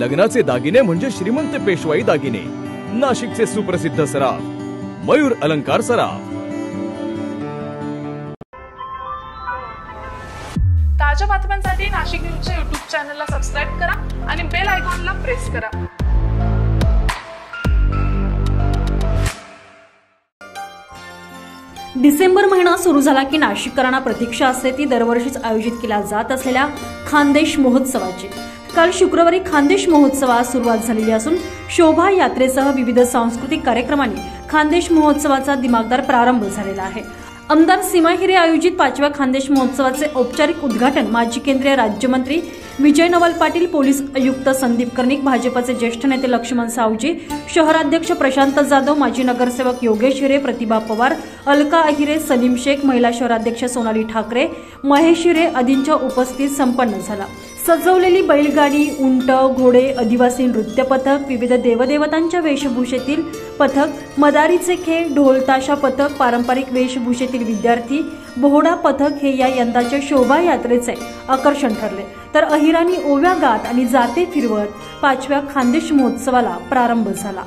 लग्नाचे दागिने म्हणजे श्रीमंत पेशवाई दागिने। नाशिकचे सुप्रसिद्ध सराफ मयूर अलंकार सराफ। ताज्या बातम्यांसाठी नाशिक न्यूजच्या YouTube चॅनलला सबस्क्राइब करा आणि बेल आयकॉनला प्रेस करा। डिसेंबर महिना सुरू झाला की नाशिककरांना प्रतीक्षा असते ती दरवर्षीच आयोजित केल्या जात असलेल्या खानदेश महोत्सवाची। काल शुक्रवारी खानदेश महोत्सवास सुरुवात झालेली असून शोभा यात्रेसह विविध सांस्कृतिक कार्यक्रमांनी खानदेश महोत्सवाचा दिमागदार प्रारंभ झालेला आहे। आमदार सीमा हिरे आयोजित 5व्या खानदेश महोत्सवाचे औपचारिक उद्घाटन माजी केंद्रीय राज्यमंत्री विजय नवल पाटील, पोलीस आयुक्त संदीप कर्णिक, भाजपचे ज्येष्ठ नेते लक्ष्मण सावजी, शहराध्यक्ष प्रशांत जाधव, माजी नगरसेवक योगेश हिरे, प्रतिभा पवार, अलका अहिरे, सलीम शेख, महिला शहराध्यक्ष सोनाली ठाकरे, महेश हिरे आदींच्या उपस्थितीत संपन्न झाला। सजवलेली बैलगाडी, उंट, घोडे, आदिवासी नृत्य पथक, विविध देवदेवतांच्या वेशभूषेतील पथक, मदारीचे खेळ, ढोल ताशा पथक, पारंपरिक वेशभूषेतील विद्यार्थी, बोहडा पथक हे या यंदाच्या शोभा यात्रेचे आकर्षण ठरले। तर अहिराणी ओव्या गात आणि जाते फिरवत 5व्या खानदेश महोत्सवाला प्रारंभ झाला।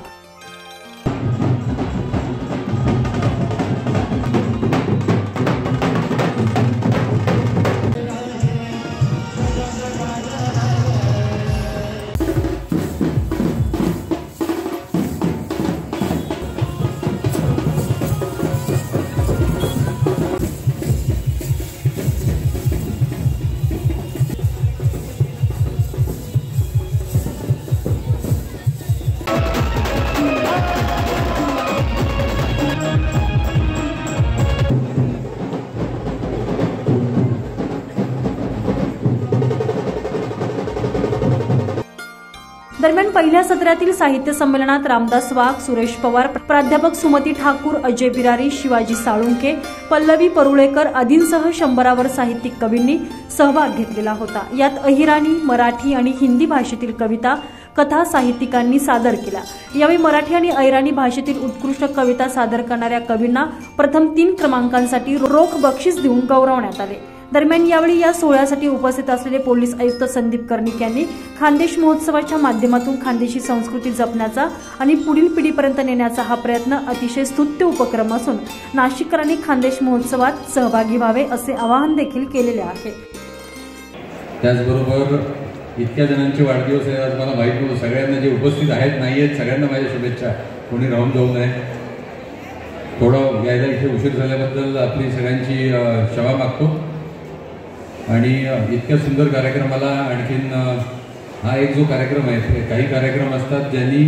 दरम्यान पहिल्या सत्रातील साहित्य संमेलनात रामदास वाघ, सुरेश पवार, प्राध्यापक सुमती ठाकूर, अजय बिरारी, शिवाजी साळुंके, पल्लवी परुळेकर आदींसह 100वर साहित्यिक कवींनी सहभाग घेतलेला होता। यात अहिराणी, मराठी आणि हिंदी भाषेतील कविता, कथा साहित्यिकांनी सादर केल्या। यावेळी मराठी आणि अहिराणी भाषेतील उत्कृष्ट कविता सादर करणाऱ्या कवींना प्रथम 3 क्रमांकांसाठी रोख बक्षीस देऊन गौरवण्यात आले। दरम्यान यावेळी या सोहळ्यासाठी उपस्थित असलेले पोलीस आयुक्त संदीप कर्णिक यांनी खानदेश महोत्सवाच्या माध्यमातून खानदेशी संस्कृती जपण्याचा आणि पुढील पिढीपर्यंत नेण्याचा हा प्रयत्न अतिशय स्तुत्य उपक्रम असून नाशिककरांनी खानदेश महोत्सवात सहभागी व्हावे असे आवाहन देखील केलेले आहे। त्याचबरोबर इतक्या जणांचे वाढदिवस आहेत आज मला माहित नव्हतं। सगळ्यांना जे उपस्थित आहेत नाहीयेत सगळ्यांना माझ्या शुभेच्छा। कोणी राहून जाऊ नये। थोडं यायला इथे उशीर झाल्याबद्दल आपली सगळ्यांची क्षमा मागतो। आणि इतक्या सुंदर कार्यक्रमाला आणखीन हा एक जो कार्यक्रम आहे, काही कार्यक्रम असतात ज्यांनी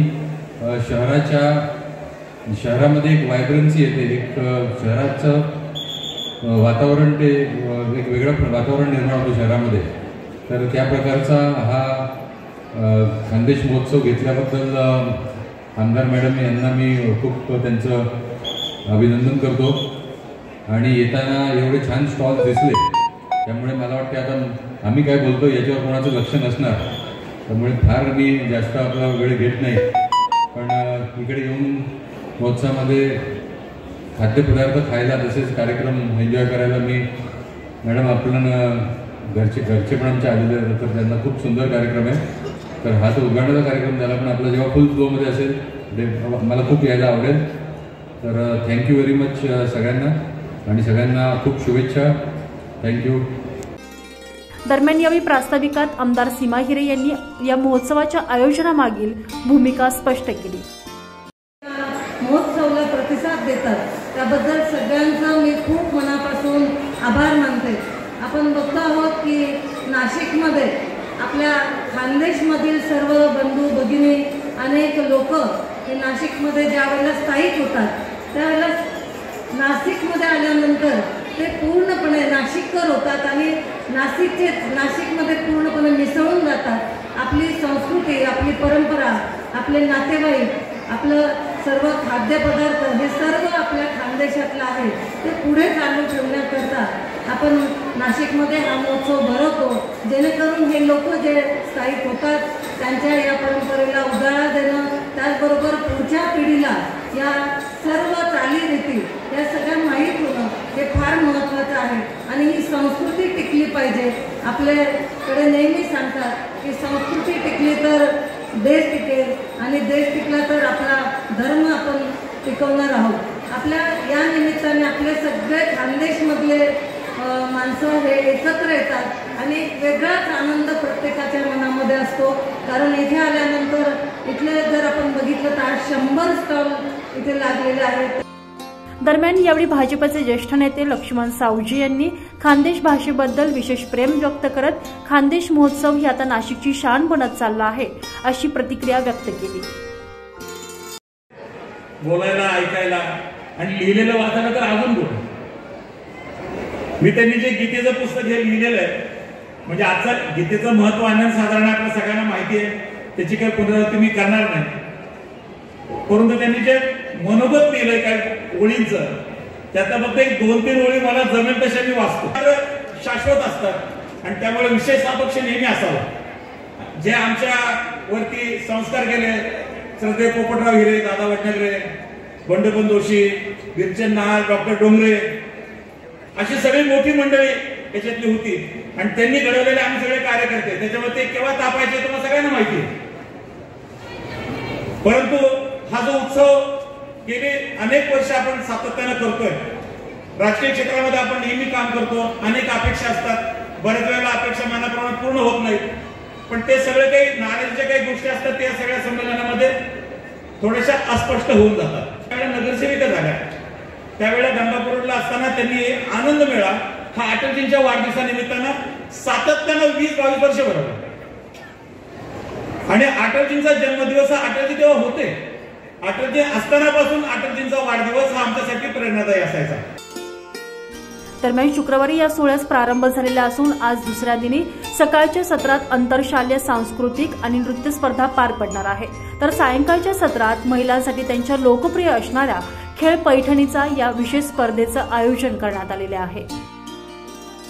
शहरामध्ये एक व्हायब्रन्सी येते, एक शहराचं वातावरण ते एक वेगळं वातावरण निर्माण होतं शहरामध्ये। तर त्या प्रकारचा हा खानदेश महोत्सव घेतल्याबद्दल आमदार मॅडम यांना मी खूप त्यांचं अभिनंदन करतो। आणि येताना एवढे छान स्टॉल्स दिसले त्यामुळे मला वाटतं आता आम्ही काय बोलतो याच्यावर कोणाचं लक्ष नसणार, त्यामुळे फार मी जास्त आपला वेळ घेत नाही। पण इकडे येऊन महोत्सवामध्ये खाद्यपदार्थ खायला तसेच कार्यक्रम एन्जॉय करायला मी मॅडम आपल्याला घरचे पण आमच्या आलेले तर त्यांना खूप सुंदर कार्यक्रम आहे। तर हा तो उद्घाटनाचा कार्यक्रम झाला पण आपला जेव्हा फुल फ्लोमध्ये असेल मला खूप यायला आवडेल। तर थँक्यू व्हेरी मच सगळ्यांना आणि सगळ्यांना खूप शुभेच्छा। थँक्यू। दरम्यान यावेळी प्रास्ताविकात आमदार सीमा हिरे यांनी या महोत्सवाच्या आयोजनामागील भूमिका स्पष्ट केली। महोत्सवाला प्रतिसाद देतात त्याबद्दल सगळ्यांचा मी खूप मनापासून आभार मानते। आपण बघतो आहोत की नाशिकमध्ये आपल्या खानदेशमधील सर्व बंधू भगिनी अनेक लोक हे नाशिकमध्ये ज्या वेळेला स्थायिक होतात त्यावेळेला नाशिकमध्ये आल्यानंतर ते पूर्णपणे नाशिककर होतात आणि नाशिकमध्ये पूर्णपणे मिसळून जातात। आपली संस्कृती, आपली परंपरा, आपले नातेवाईक, आपलं सर्व खाद्यपदार्थ हे सर्व आपल्या खानदेशातलं आहे ते पुढे चालू ठेवण्याकरता आपण नाशिकमध्ये हा महोत्सव भरवतो, जेणेकरून हे लोक जे स्थायिक होतात त्यांच्या या परंपरेला उजाळा देणं, त्याचबरोबर पुढच्या पिढीला या सर्व चालीरीती या सगळ्या माहीत होणं हे फार महत्त्वाचं आहे। आणि ही संस्कृती टिकली पाहिजे। आपल्याकडे नेहमी सांगतात की संस्कृती टिकली तर देश टिकेल आणि देश टिकला तर आपला धर्म आपण टिकवणार आहोत। आपल्या या निमित्ताने आपले सगळे खानदेशमधले माणसं हे एकत्र येतात आणि एक वेगळाच आनंद प्रत्येकाच्या मनामध्ये असतो। कारण इथे आल्यानंतर इथले जर आपण बघितलं तर आज 100 स्टॉल इथे लागलेले आहेत। दरम्यान यावेळी भाजपचे ज्येष्ठ नेते लक्ष्मण सावजी यांनी खानदेश भाषेबद्दल विशेष प्रेम व्यक्त करत खानदेश महोत्सव ही आता नाशिकची शान बनत चालला आहे अशी प्रतिक्रिया व्यक्त केली। बोलायला, ऐकायला आणि लिहिलेलं वाचायला तर अजून गोड। मी त्यांनी जे गीतेचं पुस्तक हे लिहिलेलं आहे, म्हणजे आजचं गीतेचं महत्व अनन्यसाधारण आपल्या सगळ्यांना माहिती आहे, त्याची काही पुनरावृत्ती मी करणार नाही। परंतु त्यांनी जे मनोगत लिहिलंय काय ओळींचं, त्यातलं फक्त एक 2-3 ओळी मला जमेल तशा मी वाचतो। शाश्वत असतात आणि त्यामुळे विशेष सापेक्ष नेहमी असावं। जे आमच्या वरती संस्कार केले, श्रद्धेय पोपटराव हिरे, दादा वडनगरे, बंडोपंत जोशी, गिरचंद नाळ, डॉक्टर डोंगरे, अशी सगळी मोठी मंडळी याच्यातली होती आणि त्यांनी घडवलेले आम्ही सगळे कार्यकर्ते। त्याच्यामुळे ते केव्हा तापायचे तुम्हाला सगळ्यांना माहिती आहे। परंतु हा जो उत्सव गेली अनेक वर्ष आपण सातत्याने करतोय, राजकीय क्षेत्रामध्ये आपण नेहमी काम करतो, अनेक अपेक्षा असतात, बऱ्याच वेळेला अपेक्षा मनाप्रमाणे पूर्ण होत नाहीत, पण ते सगळे काही नाराजीच्या काही गोष्टी असतात त्या सगळ्या संमेलनामध्ये थोड्याशा अस्पष्ट होऊन जातात। त्यावेळेला नगरसेविका झाल्या, त्यावेळेला गंगापूरला असताना त्यांनी आनंद मेळा हा अटलजींच्या वाढदिवसानिमित्तानं सातत्यानं 20-22 वर्ष भरवला आणि अटलजींचा जन्मदिवस हा अटलजी तेव्हा होते, अटलजी असतानापासून अटलजींचा वाढदिवस हा आमच्यासाठी प्रेरणादायी असायचा। दरम्यान शुक्रवारी या सोहळ्यास प्रारंभ झालेला असून आज दुसऱ्या दिनी सकाळच्या सत्रात आंतरशालेय सांस्कृतिक आणि नृत्य स्पर्धा पार पडणार आहे, तर सायंकाळच्या सत्रात महिलांसाठी त्यांच्या लोकप्रिय असणाऱ्या खेळ पैठणीचा या विशेष स्पर्धेचं आयोजन करण्यात आलेले आहे।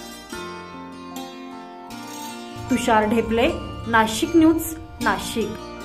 तुषार ढेपले, नाशिक न्यूज, नाशिक।